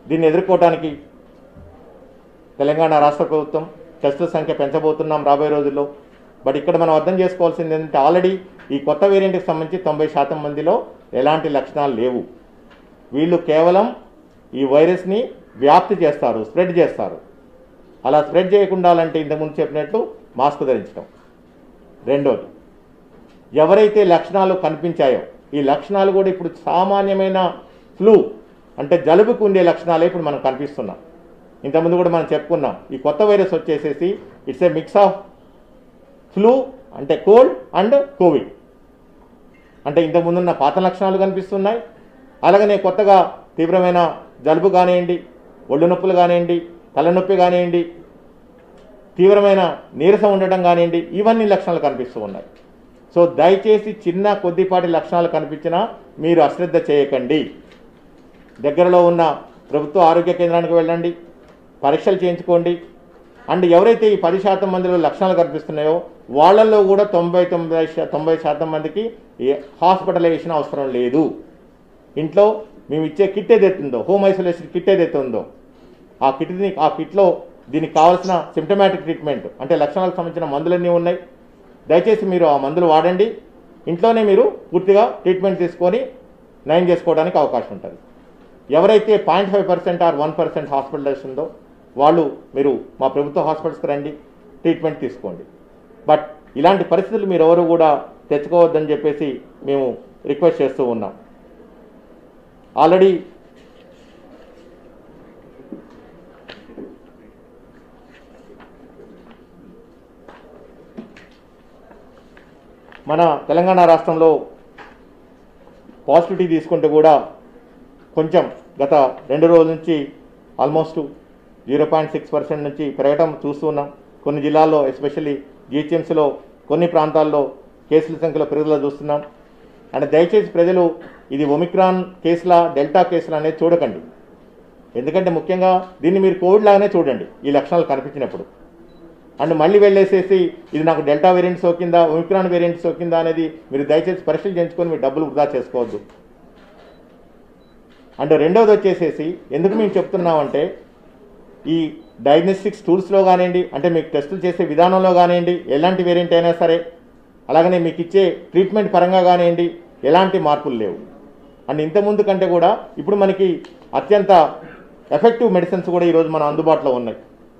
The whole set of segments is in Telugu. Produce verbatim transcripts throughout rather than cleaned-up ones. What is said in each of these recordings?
దీన్ని ఎదుర్కోవడానికి తెలంగాణ రాష్ట్ర ప్రభుత్వం టెస్టుల సంఖ్య పెంచబోతున్నాం రాబోయే రోజుల్లో. బట్ ఇక్కడ మనం అర్థం చేసుకోవాల్సింది ఏంటంటే ఆల్రెడీ ఈ కొత్త వేరియంట్కి సంబంధించి తొంభై శాతం మందిలో ఎలాంటి లక్షణాలు లేవు. వీళ్ళు కేవలం ఈ వైరస్ని వ్యాప్తి చేస్తారు, స్ప్రెడ్ చేస్తారు. అలా స్ప్రెడ్ చేయకుండా అంటే ఇంతకుముందు చెప్పినట్లు మాస్క్ ధరించడం. రెండోది, ఎవరైతే లక్షణాలు కనిపించాయో ఈ లక్షణాలు కూడా ఇప్పుడు సామాన్యమైన ఫ్లూ అంటే జలుబుకు ఉండే లక్షణాలే ఇప్పుడు మనకు కనిపిస్తున్నాం. ఇంతకుముందు కూడా మనం చెప్పుకున్నాం, ఈ కొత్త వైరస్ వచ్చేసేసి it's a mix of flu అంటే కోల్డ్ అండ్ కోవిడ్. అంటే ఇంతకుముందున్న పాత లక్షణాలు కనిపిస్తున్నాయి, అలాగనే కొత్తగా తీవ్రమైన జలుబు కానివ్వండి, ఒళ్ళు నొప్పులు కానివ్వండి, తలనొప్పి కానివ్వండి, తీవ్రమైన నీరసం ఉండటం కానివ్వండి, ఇవన్నీ లక్షణాలు కనిపిస్తూ ఉన్నాయి. సో దయచేసి చిన్న కొద్దిపాటి లక్షణాలు కనిపించినా మీరు అశ్రద్ధ చేయకండి. దగ్గరలో ఉన్న ప్రభుత్వ ఆరోగ్య కేంద్రానికి వెళ్ళండి, పరీక్షలు చేయించుకోండి. అండ్ ఎవరైతే ఈ పది శాతం మందిలో లక్షణాలు కనిపిస్తున్నాయో వాళ్ళల్లో కూడా తొంభై తొంభై తొంభై శాతం మందికి హాస్పిటలైజేషన్ అవసరం లేదు. ఇంట్లో మేము ఇచ్చే కిట్ ఏదైతే ఉందో, హోమ్ ఐసోలేషన్ కిట్ ఏదైతే ఉందో, ఆ కిట్ని ఆ కిట్లో దీనికి కావాల్సిన సిమ్టమాటిక్ ట్రీట్మెంట్ అంటే లక్షణాలకు సంబంధించిన మందులన్నీ ఉన్నాయి. దయచేసి మీరు ఆ మందులు వాడండి. ఇంట్లోనే మీరు పూర్తిగా ట్రీట్మెంట్ తీసుకొని నయం చేసుకోవడానికి అవకాశం ఉంటుంది. ఎవరైతే point five percent or one percent hospitalisation ఉందో వాళ్ళు మీరు మా ప్రభుత్వ హాస్పిటల్స్కి రండి, ట్రీట్మెంట్ తీసుకోండి. బట్ ఇలాంటి పరిస్థితులు మీరు ఎవరు కూడా తెచ్చుకోవద్దని చెప్పేసి మేము రిక్వెస్ట్ చేస్తూ ఉన్నాం. ఆల్రెడీ మన తెలంగాణ రాష్ట్రంలో పాజిటివిటీ తీసుకుంటే కూడా కొంచెం గత రెండు రోజుల నుంచి almost zero point six percent నుంచి పెరగటం చూస్తున్నాం. కొన్ని జిల్లాల్లో ఎస్పెషల్లీ జిహెచ్ఎంసీలో కొన్ని ప్రాంతాల్లో కేసుల సంఖ్యలో పెరుగుదల చూస్తున్నాం. అండ్ దయచేసి ప్రజలు ఇది ఒమిక్రాన్ కేసుల డెల్టా కేసులు అనేది చూడకండి. ఎందుకంటే ముఖ్యంగా దీన్ని మీరు కోవిడ్ లాగానే చూడండి ఈ లక్షణాలు కనిపించినప్పుడు. అండ్ మళ్ళీ వెళ్ళేసేసి ఇది నాకు డెల్టా వేరియంట్ సోకిందా, ఒమిక్రాన్ వేరియంట్ సోకిందా అనేది మీరు దయచేసి పరీక్షలు చేయించుకొని మీరు డబ్బులు వృధా చేసుకోవద్దు. అండ్ రెండవది వచ్చేసేసి ఎందుకు మేము చెప్తున్నామంటే ఈ డయాగ్నోస్టిక్స్ టూల్స్లో కానివ్వండి, అంటే మీకు టెస్టులు చేసే విధానంలో కానివ్వండి, ఎలాంటి వేరియంట్ అయినా సరే, అలాగనే మీకు ఇచ్చే ట్రీట్మెంట్ పరంగా కానివ్వండి ఎలాంటి మార్పులు లేవు. అండ్ ఇంతకుముందు కంటే కూడా ఇప్పుడు మనకి అత్యంత ఎఫెక్టివ్ మెడిసిన్స్ కూడా ఈరోజు మన అందుబాటులో ఉన్నాయి.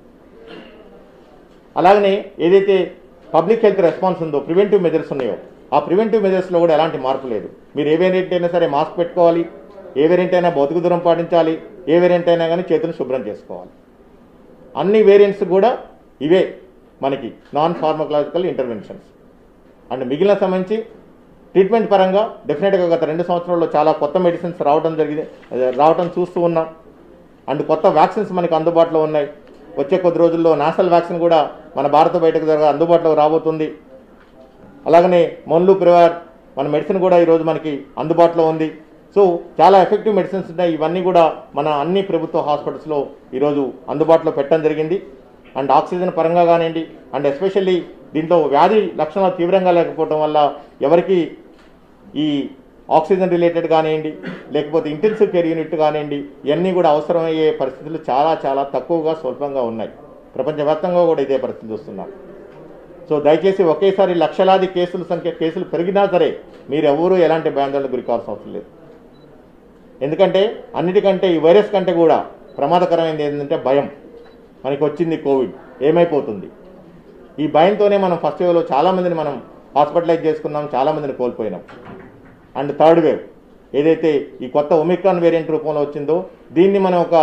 అలాగనే ఏదైతే పబ్లిక్ హెల్త్ రెస్పాన్స్ ఉందో, ప్రివెంటివ్ మెజర్స్ ఉన్నాయో, ఆ ప్రివెంటివ్ మెజర్స్లో కూడా ఎలాంటి మార్పు లేదు. మీరు ఏ వేరియంట్ అయినా సరే మాస్క్ పెట్టుకోవాలి, ఏ వేరియంట్ అయినా భౌతిక దూరం పాటించాలి, ఏ వేరియంట్ అయినా కానీ చేతులు శుభ్రం చేసుకోవాలి. అన్ని వేరియంట్స్ కూడా ఇవే మనకి నాన్ ఫార్మకలాజికల్ ఇంటర్వెన్షన్స్. అండ్ మిగిలిన సంబంధించి ట్రీట్మెంట్ పరంగా డెఫినెట్గా గత రెండు సంవత్సరాల్లో చాలా కొత్త మెడిసిన్స్ రావడం జరిగింది రావడం చూస్తూ ఉన్నాం. అండ్ కొత్త వ్యాక్సిన్స్ మనకి అందుబాటులో ఉన్నాయి. వచ్చే కొద్ది రోజుల్లో నేషనల్ వ్యాక్సిన్ కూడా మన భారత బయటకు జరగ అందుబాటులో రాబోతుంది. అలాగనే మొన్లు ప్రివార్ మన మెడిసిన్ కూడా ఈరోజు మనకి అందుబాటులో ఉంది. సో చాలా ఎఫెక్టివ్ మెడిసిన్స్ ఉన్నాయి. ఇవన్నీ కూడా మన అన్ని ప్రభుత్వ హాస్పిటల్స్లో ఈరోజు అందుబాటులో పెట్టడం జరిగింది. అండ్ ఆక్సిజన్ పరంగా కానివ్వండి, అండ్ ఎస్పెషల్లీ దీంట్లో వ్యాధి లక్షణాలు తీవ్రంగా లేకపోవడం వల్ల ఎవరికి ఈ ఆక్సిజన్ రిలేటెడ్ కానివ్వండి, లేకపోతే ఇంటెన్సివ్ కేర్ యూనిట్ కానివ్వండి, ఇవన్నీ కూడా అవసరమయ్యే పరిస్థితులు చాలా చాలా తక్కువగా స్వల్పంగా ఉన్నాయి. ప్రపంచవ్యాప్తంగా కూడా ఇదే పరిస్థితి వస్తున్నారు. సో దయచేసి ఒకేసారి లక్షలాది కేసుల సంఖ్య కేసులు పెరిగినా సరే మీరు ఎవరూ ఎలాంటి భయాందోళనకు గురి కావాల్సిన అవసరం లేదు. ఎందుకంటే అన్నిటికంటే ఈ వైరస్ కంటే కూడా ప్రమాదకరమైనది ఏంటంటే భయం. మనకి వచ్చింది కోవిడ్, ఏమైపోతుంది, ఈ భయంతోనే మనం ఫస్ట్ వేవ్లో చాలామందిని మనం హాస్పిటలైజ్ చేసుకున్నాం, చాలామందిని కోల్పోయినాం. అండ్ థర్డ్ వేవ్ ఏదైతే ఈ కొత్త ఒమిక్రాన్ వేరియంట్ రూపంలో వచ్చిందో దీన్ని మనం ఒక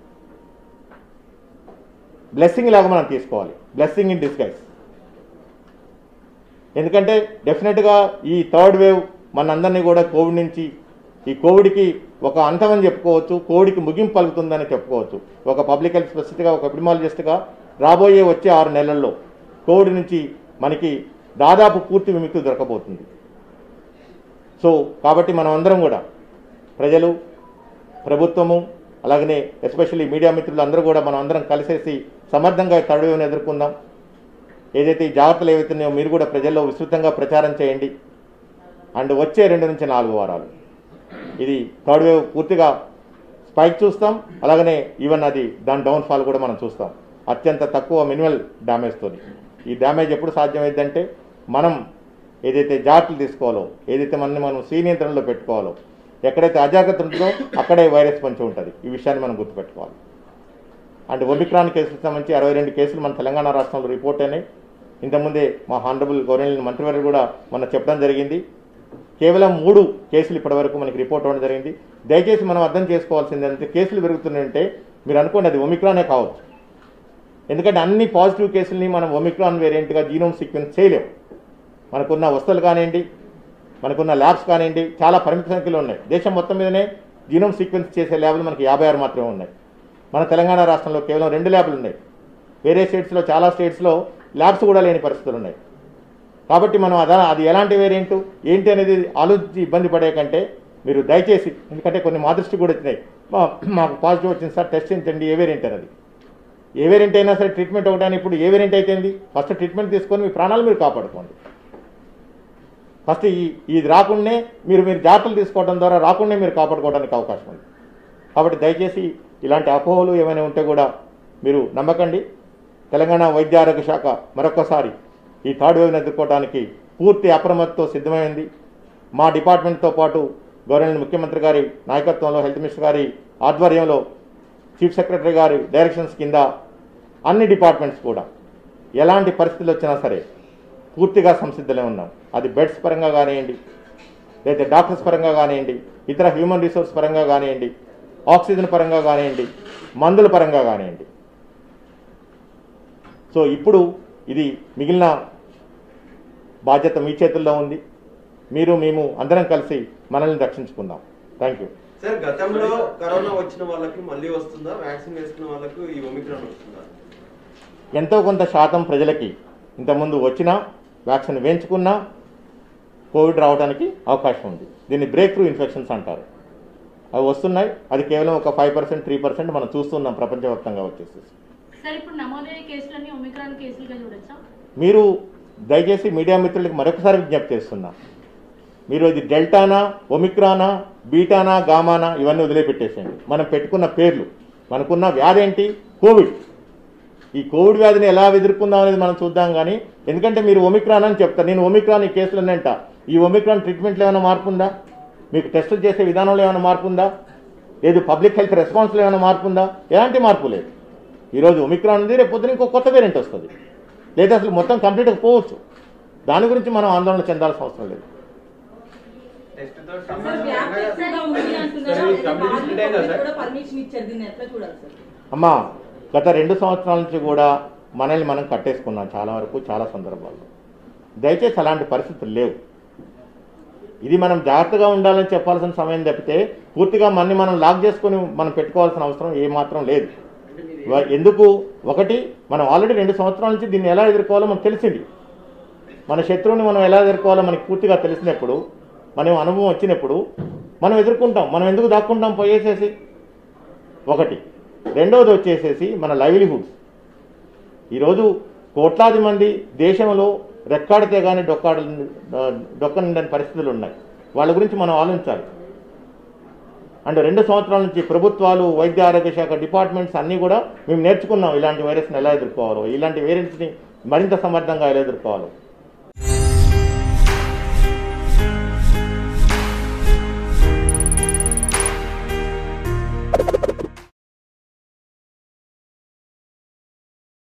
బ్లెస్సింగ్ లాగా మనం తీసుకోవాలి, బ్లెస్సింగ్ ఇన్ డిస్గైజ్. ఎందుకంటే డెఫినెట్గా ఈ థర్డ్ వేవ్ మనందరినీ కూడా కోవిడ్ నుంచి ఈ కోవిడ్కి ఒక అంతమని చెప్పుకోవచ్చు, కోవిడ్కి ముగింపు పలుకుతుందని చెప్పుకోవచ్చు. ఒక పబ్లిక్ హెల్త్ స్పెషలిస్ట్గా, ఒక ఎపిడమాలజిస్ట్గా రాబోయే వచ్చే ఆరు నెలల్లో కోవిడ్ నుంచి మనకి దాదాపు పూర్తి విముక్తి దొరకబోతుంది. సో కాబట్టి మనం అందరం కూడా ప్రజలు, ప్రభుత్వము, అలాగనే ఎస్పెషల్లీ మీడియా మిత్రులు అందరూ కూడా మనం అందరం కలిసేసి సమర్థంగా థర్డ్ వేవ్ని ఎదుర్కొందాం. ఏదైతే ఈ జాగ్రత్తలు ఏవైతున్నాయో మీరు కూడా ప్రజల్లో విస్తృతంగా ప్రచారం చేయండి. అండ్ వచ్చే రెండు నుంచి నాలుగు వారాలు ఇది థర్డ్ వేవ్ పూర్తిగా స్పైక్ చూస్తాం, అలాగనే ఈవెన్ అది దాని డౌన్ఫాల్ కూడా మనం చూస్తాం అత్యంత తక్కువ మినిమల్ డ్యామేజ్తో. ఈ డ్యామేజ్ ఎప్పుడు సాధ్యమైందంటే మనం ఏదైతే జాగ్రత్తలు తీసుకోవాలో, ఏదైతే మనని మనం నియంత్రణలో పెట్టుకోవాలో, ఎక్కడైతే అజాగ్రత్త ఉంటుందో అక్కడే వైరస్ పంచి ఉంటుంది. ఈ విషయాన్ని మనం గుర్తుపెట్టుకోవాలి. అండ్ ఒమిక్రాన్ కేసులకు సంబంధించి అరవై రెండు కేసులు మన తెలంగాణ రాష్ట్రంలో రిపోర్ట్ అయినాయి. ఇంతకుముందే మా హానరబుల్ గవర్నమెంట్ మంత్రివర్యులు కూడా మొన్న చెప్పడం జరిగింది. కేవలం మూడు కేసులు ఇప్పటివరకు మనకి రిపోర్ట్ అవ్వడం జరిగింది. దయచేసి మనం అర్థం చేసుకోవాల్సింది అంటే కేసులు పెరుగుతున్నాయంటే మీరు అనుకోండి అది ఒమిక్రానే కావచ్చు. ఎందుకంటే అన్ని పాజిటివ్ కేసుల్ని మనం ఒమిక్రాన్ వేరియంట్గా జీనోమ్ సీక్వెన్స్ చేయలేము. మనకున్న వస్తువులు కానివ్వండి, మనకున్న ల్యాబ్స్ కానివ్వండి, చాలా పరిమిత సంఖ్యలో ఉన్నాయి. దేశం మొత్తం మీదనే జీనోమ్ సీక్వెన్స్ చేసే ల్యాబ్లు మనకి యాభై ఆరు మాత్రమే ఉన్నాయి. మన తెలంగాణ రాష్ట్రంలో కేవలం రెండు ల్యాబ్లు ఉన్నాయి. వేరే స్టేట్స్లో చాలా స్టేట్స్లో ల్యాబ్స్ కూడా లేని పరిస్థితులు ఉన్నాయి. కాబట్టి మనం అదా అది ఎలాంటి వేరియంట్ ఏంటి అనేది ఆలోచించి ఇబ్బంది పడే కంటే మీరు దయచేసి, ఎందుకంటే కొన్ని మా దృష్టి కూడా వచ్చినాయి, మాకు పాజిటివ్ వచ్చింది సార్ టెస్ట్ చేయించండి ఏ వేరియంట్ అనేది. ఏ వేరియంట్ అయినా సరే ట్రీట్మెంట్ ఒకటైనా ఇప్పుడు ఏ వేరియంట్ అయితేంది ఫస్ట్ ట్రీట్మెంట్ తీసుకొని మీ ప్రాణాలు మీరు కాపాడుకోండి. ఫస్ట్ ఈ ఇది రాకుండానే మీరు మీరు జాగ్రత్తలు తీసుకోవడం ద్వారా రాకుండా మీరు కాపాడుకోవడానికి అవకాశం ఉంది. కాబట్టి దయచేసి ఇలాంటి అపోహలు ఏమైనా ఉంటే కూడా మీరు నమ్మకండి. తెలంగాణ వైద్య ఆరోగ్య శాఖ మరొకసారి ఈ థర్డ్ వేవ్ని ఎదుర్కోవడానికి పూర్తి అప్రమత్తతో సిద్ధమైంది. మా డిపార్ట్మెంట్తో పాటు గవర్నమెంట్ ముఖ్యమంత్రి గారి నాయకత్వంలో, హెల్త్ మినిస్టర్ గారి ఆధ్వర్యంలో, చీఫ్ సెక్రటరీ గారి డైరెక్షన్స్ కింద అన్ని డిపార్ట్మెంట్స్ కూడా ఎలాంటి పరిస్థితులు వచ్చినా సరే పూర్తిగా సంసిద్ధులే ఉన్నాం. అది బెడ్స్ పరంగా కానివ్వండి, లేదా డాక్టర్స్ పరంగా కానివ్వండి, ఇతర హ్యూమన్ రిసోర్స్ పరంగా కానివ్వండి, ఆక్సిజన్ పరంగా కానివ్వండి, మందుల పరంగా కానివ్వండి. సో ఇప్పుడు ఇది మిగిలిన బాధ్యత మీ చేతుల్లో ఉంది. మీరు మేము అందరం కలిసి మనల్ని రక్షించుకుందాం. Thank you sir. గతంలో కరోనా వచ్చిన వాళ్ళకి మళ్ళీ వస్తుందా? వ్యాక్సిన్ వేసుకున్న వాళ్ళకు ఈ ఒమిక్రాన్ వస్తుందా? ఎంతో కొంత శాతం ప్రజలకి ఇంతకుముందు వచ్చినా వ్యాక్సిన్ వేయించుకున్నా కోవిడ్ రావడానికి అవకాశం ఉంది. దీన్ని బ్రేక్ త్రూ ఇన్ఫెక్షన్స్ అంటారు. అవి వస్తున్నాయి. అది కేవలం ఒక ఫైవ్ పర్సెంట్ త్రీ పర్సెంట్ మనం చూస్తున్నాం ప్రపంచవ్యాప్తంగా వచ్చేసి. మీరు దయచేసి మీడియా మిత్రులకి మరొకసారి విజ్ఞప్తి చేస్తున్నా, మీరు ఇది డెల్టానా, ఒమిక్రానా, బీటానా, గామానా ఇవన్నీ వదిలిపెట్టేసేయండి. మనం పెట్టుకున్న పేర్లు, మనకున్న వ్యాధి ఏంటి? కోవిడ్. ఈ కోవిడ్ వ్యాధిని ఎలా ఎదుర్కొందాం అనేది మనం చూద్దాం. కానీ ఎందుకంటే మీరు ఒమిక్రాన్ అని చెప్తారు, నేను ఒమిక్రాన్ ఈ కేసులు ఉన్నాయంట. ఈ ఒమిక్రాన్ ట్రీట్మెంట్లో ఏమైనా మార్పు ఉందా? మీకు టెస్టులు చేసే విధానంలో ఏమైనా మార్పు ఉందా? లేదు పబ్లిక్ హెల్త్ రెస్పాన్స్లో ఏమైనా మార్పు ఉందా? ఎలాంటి మార్పు లేదు. ఈరోజు ఒమిక్రాన్ ఉంది, రేపు పొద్దున ఇంకో కొత్త వేరియంట్ వస్తుంది, లేదా అసలు మొత్తం కంప్లీట్గా పోవచ్చు. దాని గురించి మనం ఆందోళన చెందాల్సిన అవసరం లేదు. అమ్మా, గత రెండు సంవత్సరాల నుంచి కూడా మనల్ని మనం కట్టేసుకున్నాం చాలా వరకు, చాలా సందర్భాల్లో. దయచేసి అలాంటి పరిస్థితులు లేవు. ఇది మనం జాగ్రత్తగా ఉండాలని చెప్పాల్సిన సమయం తప్పితే పూర్తిగా మనని మనం లాక్ చేసుకొని మనం పెట్టుకోవాల్సిన అవసరం ఏమాత్రం లేదు. ఎందుకు? ఒకటి, మనం ఆల్రెడీ రెండు సంవత్సరాల నుంచి దీన్ని ఎలా ఎదుర్కోవాలో మనకు తెలిసింది. మన శత్రువుని మనం ఎలా ఎదుర్కోవాలో మనకి పూర్తిగా తెలిసినప్పుడు, మనం అనుభవం వచ్చినప్పుడు మనం ఎదుర్కొంటాం. మనం ఎందుకు దాక్కుంటాం పోయేసేసి? ఒకటి. రెండవది వచ్చేసేసి మన లైవ్లీహుడ్స్. ఈరోజు కోట్లాది మంది దేశంలో రెక్కాడితే కానీ డొక్కాడ డొక్కనిండని పరిస్థితులు ఉన్నాయి. వాళ్ళ గురించి మనం ఆలోచించాలి. అండ్ రెండు సంవత్సరాల నుంచి ప్రభుత్వాలు, వైద్య ఆరోగ్య శాఖ డిపార్ట్మెంట్స్ అన్నీ కూడా మేము నేర్చుకున్నాం ఇలాంటి వైరస్ని ఎలా ఎదుర్కోవాలో, ఇలాంటి వేరియంట్స్ని మరింత సమర్థంగా ఎలా ఎదుర్కోవాలో.